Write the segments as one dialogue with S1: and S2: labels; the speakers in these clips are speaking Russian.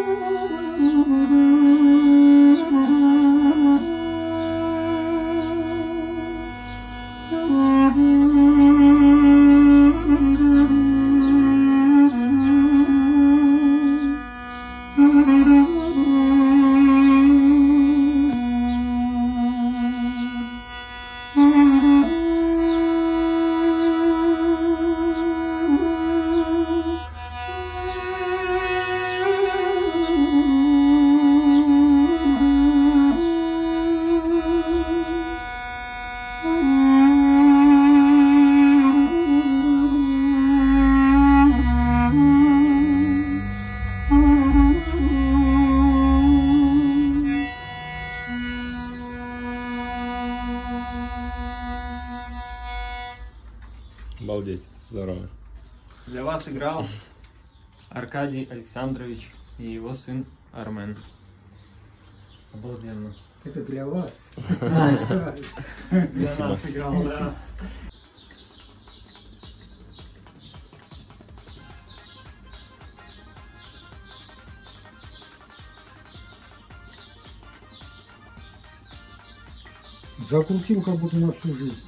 S1: Обалдеть, здорово.
S2: Для вас играл Аркадий Александрович и его сын Армен. Обалденно.
S3: Это для вас.
S2: Для нас играл, да.
S3: Закрутил как будто на всю жизнь.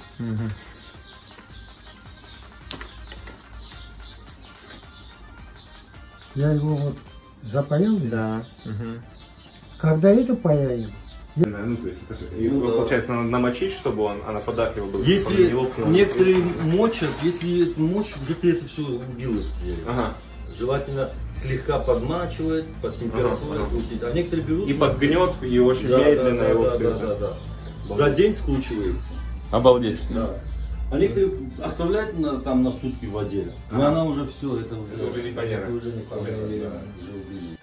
S3: Я его вот запаял здесь.
S1: Да.
S3: Когда это паяем,
S1: Ну, то есть, это же, его, получается, надо намочить, чтобы она податливо была.
S4: Если некоторые мочат, если мочь, где-то это все убило.
S1: Ага.
S4: Желательно слегка подмачивать, под температурой пустить. А некоторые берут...
S1: И подгнет, и очень медленно его все это.
S4: За день скручивается.
S1: Обалдеть.
S4: Да. А некоторые оставляют там на сутки в воде. Но она уже все, это уже
S1: не фанера.
S4: уже не фанера. Уже убили.